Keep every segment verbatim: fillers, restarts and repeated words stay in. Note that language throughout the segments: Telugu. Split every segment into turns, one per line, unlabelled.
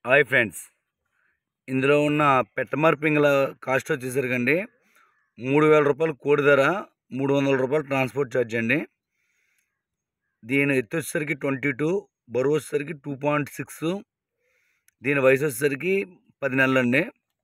హాయ్ ఫ్రెండ్స్, ఇందులో ఉన్న పెట్టమర్ పింగళ కాస్ట్ వచ్చేసరికండి మూడు వేల రూపాయలు కోడి ధర, మూడు వందల రూపాయలు ట్రాన్స్పోర్ట్ ఛార్జ్ అండి. దీని ఎత్తు వచ్చేసరికి ట్వంటీ టూ, బరువు వచ్చేసరికి టూ పాయింట్ సిక్స్, దీని వయసు వచ్చేసరికి పది నెలలు అండి.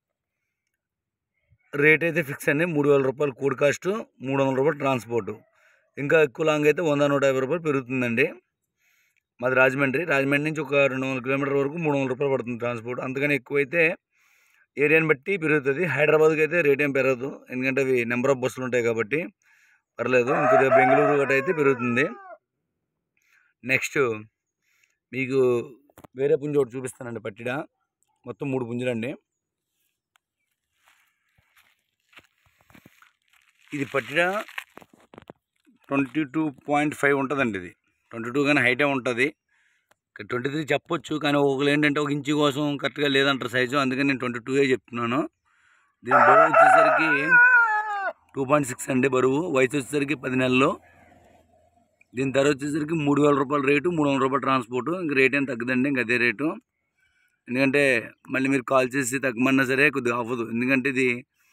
రేట్ అయితే ఫిక్స్ అండి, మూడు వేల రూపాయలు కోడి కాస్ట్, మూడు వందల రూపాయలు ట్రాన్స్పోర్టు. ఇంకా ఎక్కువ లాంగ్ అయితే వంద నూట యాభై రూపాయలు పెరుగుతుందండి. మాది రాజమండ్రి రాజమండ్రి నుంచి ఒక రెండు వందల కిలోమీటర్ వరకు మూడు వందల రూపాయలు పడుతుంది ట్రాన్స్పోర్ట్. అంతకని ఎక్కువైతే ఏరియాని బట్టి పెరుగుతుంది. హైదరాబాద్కి అయితే రేట్ ఏం పెరగదు, ఎందుకంటే అవి నెంబర్ ఆఫ్ బస్సులు ఉంటాయి కాబట్టి పర్లేదు. ఇంకొద్దిగా బెంగళూరు గట్రా అయితే పెరుగుతుంది. నెక్స్ట్ మీకు వేరే పుంజు ఒకటి చూపిస్తానండి. పట్టిడ మొత్తం మూడు పుంజులండి. ఇది పట్టిడ ట్వంటీ టూ పాయింట్ ఫైవ్ ఉంటుందండి. ఇది ట్వంటీ టూ కానీ హైటే ఉంటుంది. ట్వంటీ త్రీ చెప్పొచ్చు, కానీ ఒకళ్ళు ఏంటంటే ఒక ఇంచు కోసం కరెక్ట్గా లేదంటారు సైజు, అందుకని నేను ట్వంటీ టూ ఏ చెప్తున్నాను. దీని బరువు వచ్చేసరికి టూ పాయింట్ సిక్స్ అండి బరువు. వయసు వచ్చేసరికి పది నెలలు. దీని ధర వచ్చేసరికి మూడు వేల రూపాయల రేటు, మూడు వందల రూపాయలు ట్రాన్స్పోర్టు. ఇంక రేట్ ఏం తగ్గదండి, ఇంక అదే రేటు. ఎందుకంటే మళ్ళీ మీరు కాల్ చేసి తగ్గమన్నా సరే కొద్దిగా అవ్వదు, ఎందుకంటే ఇది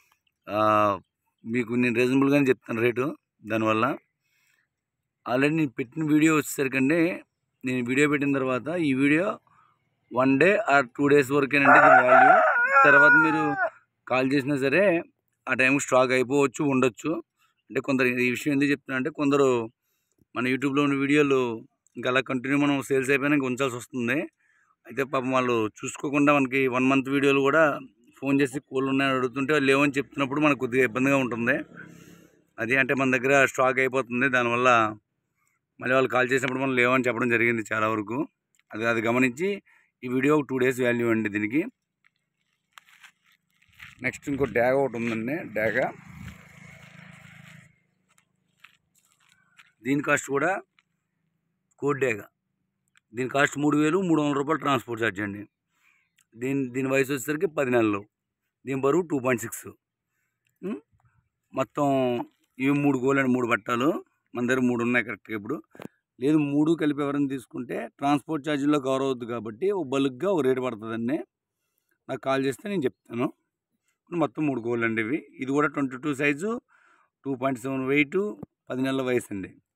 మీకు నేను రీజనబుల్గానే చెప్తాను రేటు. దానివల్ల ఆల్రెడీ నేను పెట్టిన వీడియో వచ్చేసరికండి, నేను వీడియో పెట్టిన తర్వాత ఈ video one day or two days వరకేనండి దీని వాల్యూ. తర్వాత మీరు కాల్ చేసినా సరే ఆ టైంకి స్టాక్ అయిపోవచ్చు, ఉండొచ్చు. అంటే కొందరు ఈ విషయం ఎందుకు చెప్తున్నా అంటే, కొందరు మన యూట్యూబ్లో ఉన్న వీడియోలు ఇంకా అలా కంటిన్యూ మనం సేల్స్ అయిపోయినా ఇంకా ఉంచాల్సి వస్తుంది. అయితే పాపం వాళ్ళు చూసుకోకుండా మనకి వన్ మంత్ వీడియోలు కూడా ఫోన్ చేసి కోళ్ళు ఉన్నాయని అడుగుతుంటే వాళ్ళు లేవని చెప్తున్నప్పుడు మనకు కొద్దిగా ఇబ్బందిగా ఉంటుంది. అది అంటే మన దగ్గర స్టాక్ అయిపోతుంది, దానివల్ల మళ్ళీ వాళ్ళు కాల్ చేసినప్పుడు మనం లేవని చెప్పడం జరిగింది చాలా వరకు. అది అది గమనించి ఈ వీడియో టూ డేస్ వాల్యూ అండి దీనికి. నెక్స్ట్ ఇంకో డ్యాగ ఒకటి ఉందండి. డ్యాగ దీని కాస్ట్ కూడా కోడ్ డ్యాగ. దీని కాస్ట్ మూడు వేలు మూడు వందల రూపాయలు ట్రాన్స్పోర్ట్ ఛార్జ్ అండి. దీని దీని వయసు వచ్చేసరికి పది నెలలు. దీని బరువు టూ పాయింట్ సిక్స్. మొత్తం ఇవి మూడు గోళ్ళు అండి, మూడు బట్టాలు. మన దగ్గర మూడు ఉన్నాయి కరెక్ట్గా. ఇప్పుడు లేదు మూడు కలిపి ఎవరైనా తీసుకుంటే ట్రాన్స్పోర్ట్ ఛార్జీలో కవర్ అవుద్ది కాబట్టి ఒక బల్క్గా ఒక రేటు పడుతుందండి. నాకు కాల్ చేస్తే నేను చెప్తాను. మొత్తం మూడు గోళ్ళు అండి ఇవి. ఇది కూడా twenty two size, two point seven weight, పది నెలల వయసు అండి.